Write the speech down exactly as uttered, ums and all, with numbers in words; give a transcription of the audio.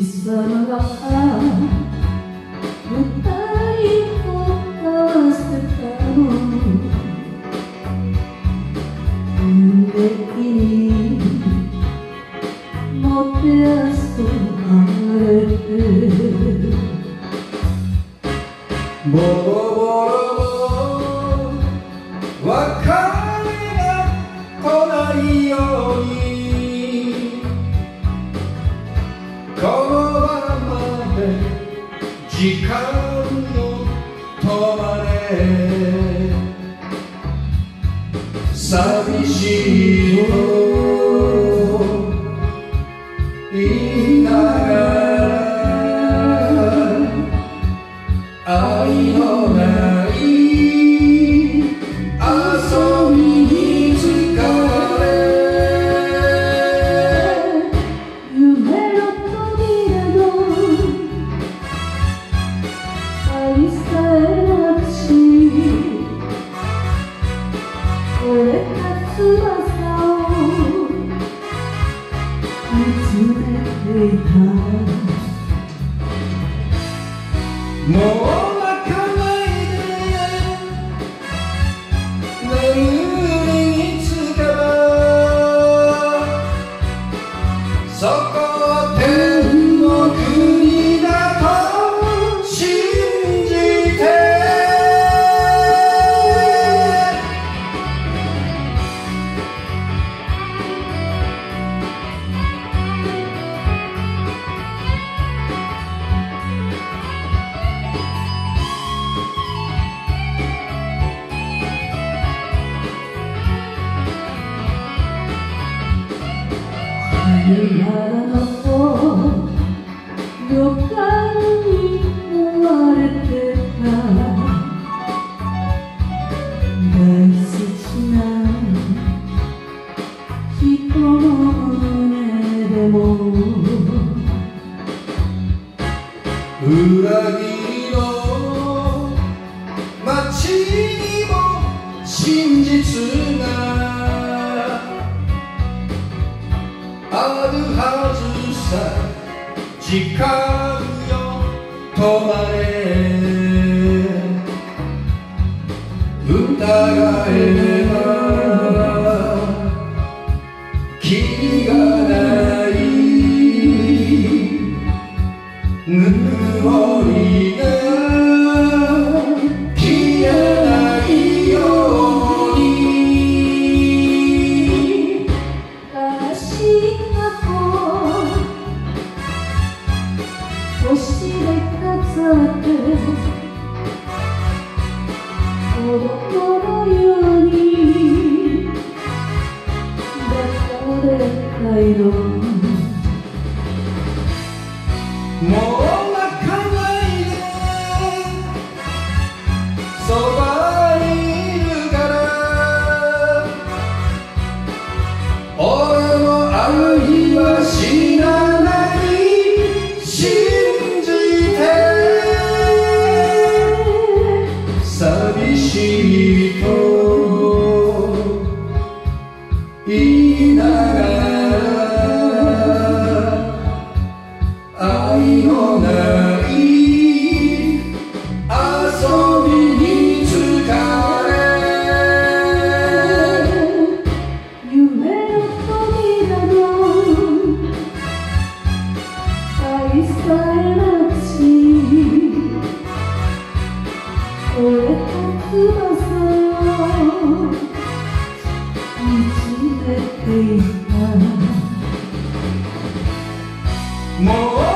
様が二人を合わせたの運命にもてあそばれてボロボロの別れが来ないようにこのままで時間よ止まれ寂しいと言いながら愛のない遊びに疲れ夢の扉の愛さえなくし折れた翼を見つめていたもう泣かないで眠りにつけばそこは天の国だと信じて春原の旅館に追われてた大切な人の胸でも裏切りの街にも真実があるはずさ時間よ止まれ疑えばキリがないぬくもりが消えないように悲しい箱星で飾って子供のように抱かれたいのもう泣かないでそばにいるから俺のある日は死なない信じて寂しいと言いながら愛のない遊びに疲れ夢の扉の愛さえなくし折れた翼を見つめていたもう